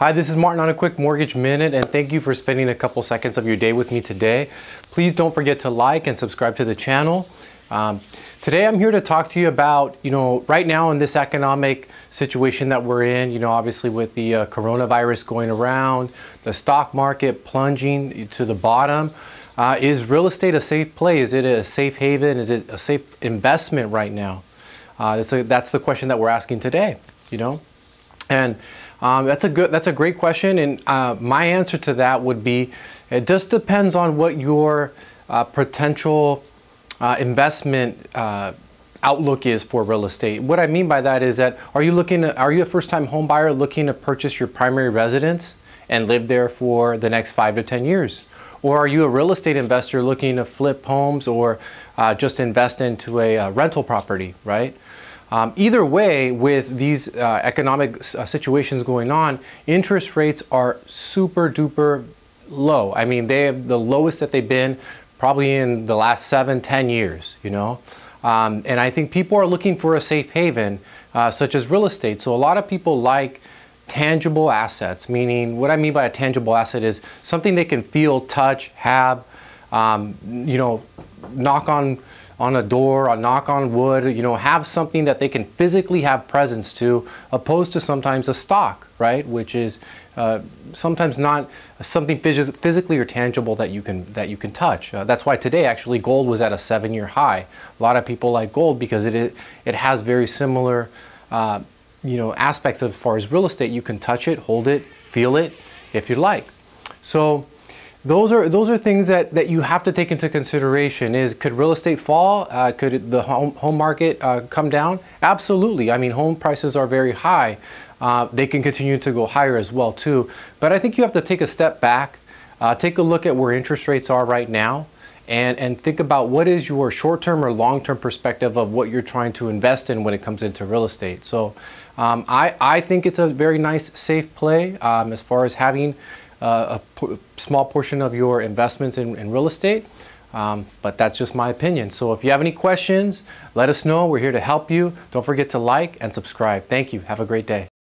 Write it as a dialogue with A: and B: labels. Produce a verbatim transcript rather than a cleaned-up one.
A: Hi, this is Martin on a quick mortgage minute, and thank you for spending a couple seconds of your day with me today. Please don't forget to like and subscribe to the channel. Um, today I'm here to talk to you about, you know, right now in this economic situation that we're in, you know, obviously with the uh, coronavirus going around, the stock market plunging to the bottom, uh, is real estate a safe play? Is it a safe haven? Is it a safe investment right now? Uh, that's, a, that's the question that we're asking today, you know, and Um, that's a good, that's a great question, and uh, my answer to that would be, it just depends on what your uh, potential uh, investment uh, outlook is for real estate. What I mean by that is that, are you looking, to, are you a first-time home buyer looking to purchase your primary residence and live there for the next five to ten years? Or are you a real estate investor looking to flip homes or uh, just invest into a uh, rental property, right? Um, either way, with these uh, economic uh, situations going on, interest rates are super duper low. I mean, they have the lowest that they've been probably in the last seven, ten years, you know. Um, and I think people are looking for a safe haven, uh, such as real estate. So a lot of people like tangible assets, meaning what I mean by a tangible asset is something they can feel, touch, have, um, you know, knock on on a door, or knock on wood, you know, have something that they can physically have presence to, opposed to sometimes a stock, right? Which is uh, sometimes not something phys physically or tangible that you can that you can touch. Uh, that's why today actually gold was at a seven-year high. A lot of people like gold because it it, it has very similar, uh, you know, aspects as far as real estate. You can touch it, hold it, feel it, if you like. So. Those are those are things that, that you have to take into consideration. Is could real estate fall? Uh, could the home, home market uh, come down? Absolutely. I mean, home prices are very high. Uh, they can continue to go higher as well too. But I think you have to take a step back, uh, take a look at where interest rates are right now, and, and think about what is your short-term or long-term perspective of what you're trying to invest in when it comes into real estate. So um, I, I think it's a very nice, safe play um, as far as having Uh, a p small portion of your investments in, in real estate, um, but that's just my opinion. So if you have any questions, let us know. We're here to help you. Don't forget to like and subscribe. Thank you. Have a great day.